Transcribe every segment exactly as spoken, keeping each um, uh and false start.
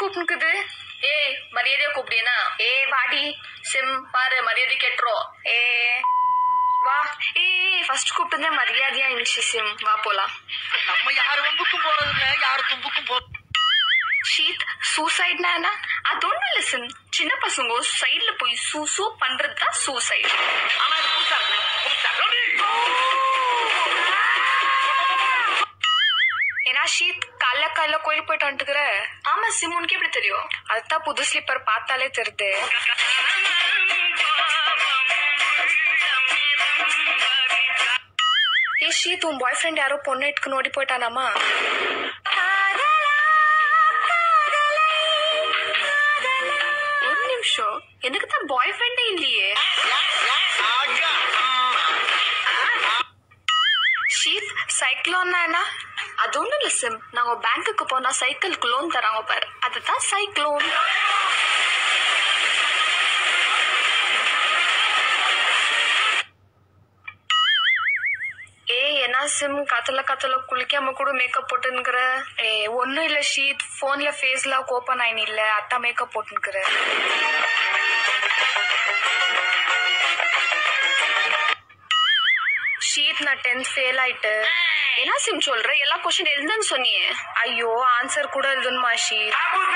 கூப்பிட்டுக்குது. ஏய் மரியாதையா கூப்பிடியனா? ஏ வாடி சிம் பாரு மரியாதை கேட்டுரும். ஏ வா. ஏய் ஃபர்ஸ்ட் கூப்பிட்டு மரியாதையா இருந்துச்சு சிம். வா போலாம். நம்ம யாரு வம்புக்கும் போறது இல்ல, யாரு தும்புக்கும் போ. ஷீத் சூசைட்னா என்ன? அது ஒண்ணும் இல்ல சிம். சின்ன பசங்க சைட்ல போய் சூசூ பண்றதுதான் சூசைட். ஆனா இது புதுசா இருக்கு, புதுசா இருக்கு. ஏன்னா ஷீத் காலைல காலைல கோயில் போயிட்டு வந்துட்டுக்கிற. ஆமா சிம், உனக்கு எப்படி தெரியும்? அதுதான் புது ஸ்லிப்பர் பார்த்தாலே தெரியுது. ஏ ஷீத், உன் பாய் ஃப்ரெண்ட் யாரோ பொண்ணு இட்டுக்கு நோடி போயிட்டானாமா? ஒரு நிமிஷம், எனக்கு தான் பாய் ஃப்ரெண்டே இல்லையே. ஷீத் சைக்ளோன்னா என்ன? அது ஒண்ணும் இல்ல சிம். நாங்க பேங்க்குக்கு போனா சைக்கிளுக்கு லோன் தராங்க பாரு, அதுதான் சைக்ளோன். ஏ என்ன சிம், கத்தல கத்தல குளிக்காம கூட மேக்கப் போட்டுன்னுக்குற? ஏ ஒன்னும் இல்ல ஷீத், போன்ல ஃபேஸ்ல ஓப்பன் ஆயின் இல்ல, அதான் மேக்கப் போட்டுன்னுக்குற. ஷீத் நான் டென்த் ஃபெயில் ஆயிட்டு. என்ன சிம் சொல்ற? எல்லா क्वेश्चन எழுதுன்னு சொன்னியே. ஐயோ ஆன்சர் கூட எழுதணுமா ஷீத்?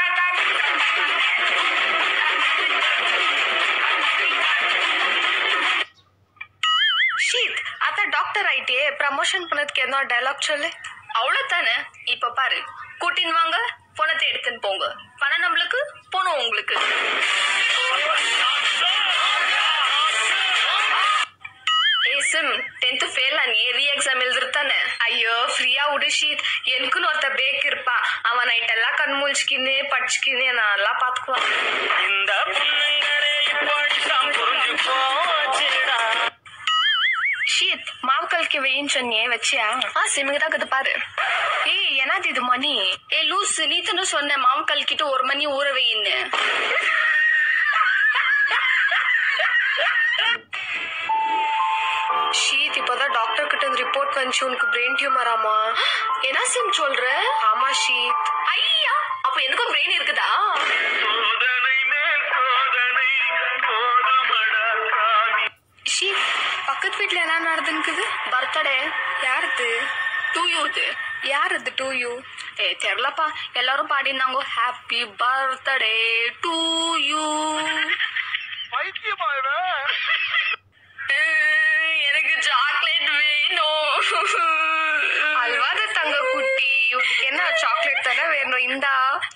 ஷீத் அத டாக்டர் ஆயிட்டே, ப்ரமோஷன் பண்ணதுக்கு என்ன டயலாக் சொல்லு. அவ்வளவுதானே. இப்ப பாரு, கூட்டின்னு வாங்க, பணத்தை எடுத்துன்னு போங்க. பணம் நம்மளுக்கு, போனோம் உங்களுக்கு. சிம் டென்த் ஃபெயில் ஆனி ரீ எக்ஸாம் எழுதுறதானே? ஐயோ ஃப்ரீயா விடு ஷீத், எனக்குன்னு ஒருத்த பேக் இருப்பா. அவன் நைட் எல்லாம் கண் முழிச்சுக்கின்னு படிச்சுக்கின்னு நல்லா பாத்துக்குவான். இந்த ஷீத் மாவு கலக்கி வெயின்னு சொன்னியே, வச்சியா? ஆ சிம்முக்கு தான் கது பாரு. ஏய் என்னது இது மணி? ஏ லூஸ், நீ தானே சொன்ன மாவு கலக்கிட்டு ஒரு மணி ஊற வெயின்னு. ஷீத் இப்பதான் டாக்டர் கிட்ட ரிப்போர்ட் வந்துச்சு, உனக்கு பிரெயின் டியூமர் ஆமா. என்ன சிம் சொல்ற? ஆமா ஷீத். ஐயா அப்ப எனக்கும் பிரெயின் இருக்குதா? ஷீத் பக்கத்து வீட்டுல என்ன நடந்துக்குது? பர்த்டே. யாருது? டூ யூது. யாருது டூ யூ? ஏ தெரியலப்பா, எல்லாரும் பாடினாங்க ஹாப்பி பர்த்டே டு யூ. எனக்கு சாக்லேட் வேணும். அல்வாத தங்க குட்டி, என்ன சாக்லேட் தானே வேணும்? இந்தா.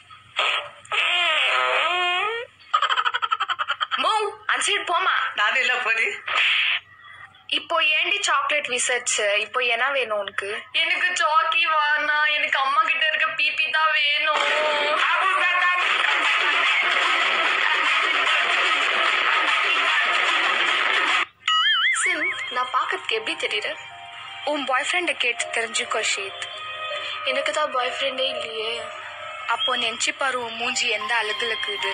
மோ அன்சைட் போமா. நானும் இல்ல போடி. இப்போ ஏண்டி சாக்லேட் விசர்ச்சு? இப்போ என்ன வேணும் உனக்கு? எனக்கு சாக்கி வானா, எனக்கு அம்மா கிட்ட இருக்க பிபி தான் வேணும். சிம் நான் பாக்கிறதுக்கு எப்படி தெரியுற? உன் பாய் ஃப்ரெண்ட கேட்டு தெரிஞ்சுக்கோ ஷீத். எனக்கு தான் பாய் ஃப்ரெண்டே இல்லையே. அப்போ நெஞ்சு பாரு உன் மூஞ்சி எந்த அழகுல இருக்குது.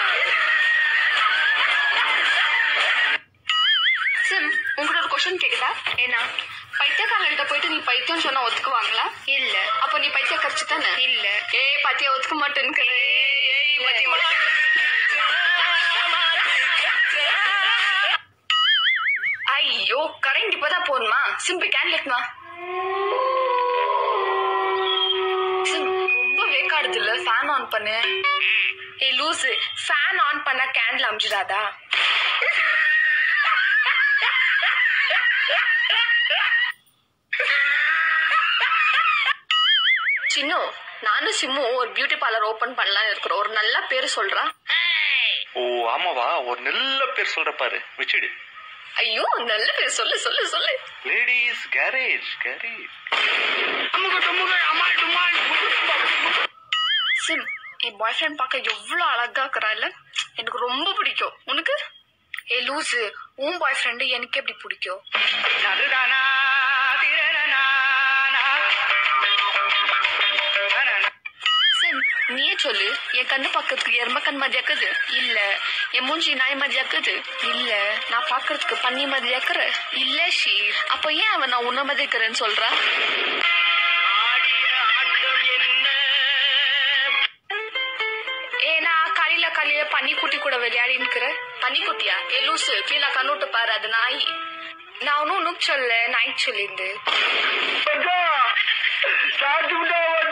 சிம் உங்களோட ஒரு கொஸ்டின் கேக்குதா? ஏன்னா பைத்தியக்காரங்கள்ட்ட போயிட்டு நீ பைத்தியம் சொன்னா ஒத்துக்குவாங்களா? இல்ல. அப்போ நீ பைத்திய கரைச்சு தானே? இல்ல. ஏ பத்தியா ஒத்துக்க மாட்டேன்னு. ஐயோ கரண்ட் இப்பதான் போகணுமா? சிம்பிள் கேன்லெட்மா. ரொம்ப வேக்காடுது இல்ல, ஃபேன் ஆன் பண்ணு. ஏ லூசு, ஃபேன் ஆன் பண்ணா கேண்டில் அமிச்சிடாதா? சின்னு நானும் சிம்மும் ஒரு பியூட்டி பார்லர் ஓபன் பண்ணலாம்னு இருக்கிறோம். ஒரு நல்ல பேரு சொல்றா. ஓ ஆமாவா, ஒரு நல்ல பேர் சொல்ற பாரு, வச்சிடு. ஐயோ நல்ல பேர் சொல்லு சொல்லு சொல்லு. Ladies garage. கேரேஜ். சிம் என் பாய் ஃப்ரெண்ட் பார்க்க எவ்வளவு அழகா இருக்கிறா இல்ல? எனக்கு ரொம்ப பிடிக்கும். உனக்கு? ஏ லூசு, உன் பாய் ஃப்ரெண்டு எனக்கு எப்படி பிடிக்கும்? சிம் நீயே சொல்லு. என் கண்ணு பக்கத்துக்கு எரும கண் மாதிரி இருக்குது இல்ல? என் மூஞ்சி நாய் மாதிரி இருக்குது இல்ல? நான் பாக்குறதுக்கு பன்னி மாதிரி இருக்கிற இல்ல ஷீ? அப்ப ஏன் அவன் நான் உன்ன மாதிரி இருக்கிறேன்னு சொல்றான்? காலையில பன்னிக்குட்டி கூட விளையாடி இருக்கிற. பன்னிக்குட்டியா? ஏ லூசு, கீழே கண்ணுட்டு பாரு, அது நாய். நான் ஒன்னும் உனக்கு சொல்ல, நாய்க்கு சொல்லிருந்து.